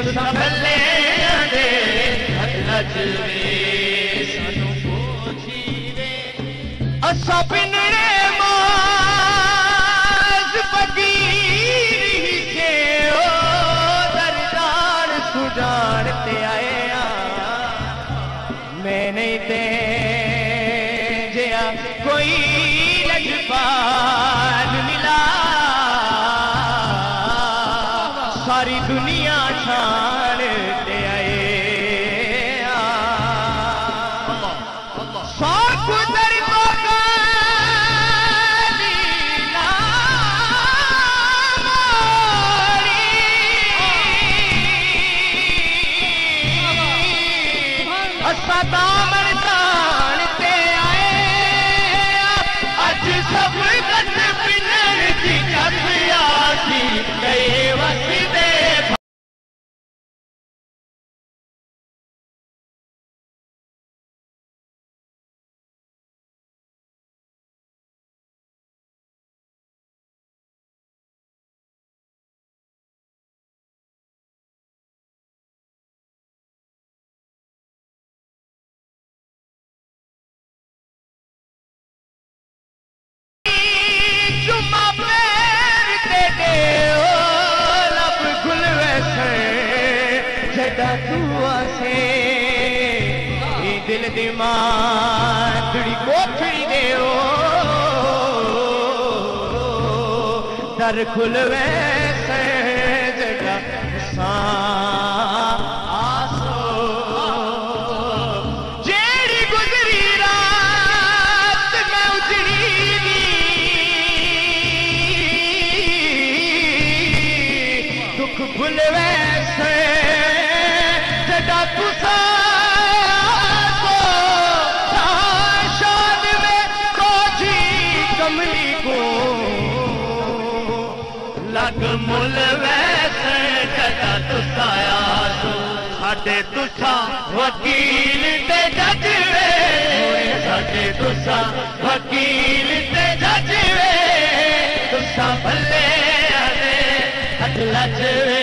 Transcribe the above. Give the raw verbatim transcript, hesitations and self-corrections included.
तुसां भले दे हथ वे सानू पोछी वे असा पिनरे माज फकीर ही थे ओ दरदार सुजान ते आए मैं नहीं ते जया कोई लजपाल मिला सारी दुनिया छाड़ ते आए साख दर दामन तान ते आए अज सब गत पिनर की जसिया थी गए वसदे दिल दिमागड़ी कोठड़ी दे दर खुल वैसे जगह आसो जेड़ी गुजरी रात में उजड़ी दी दुख खुल वैसे जगह तुसा लग मुल वैसे जदा तुसाया सो साडे तुसा वकील ते जज वे साडे तुसा वकील ते जज वे तुसा भले हथ लज वे।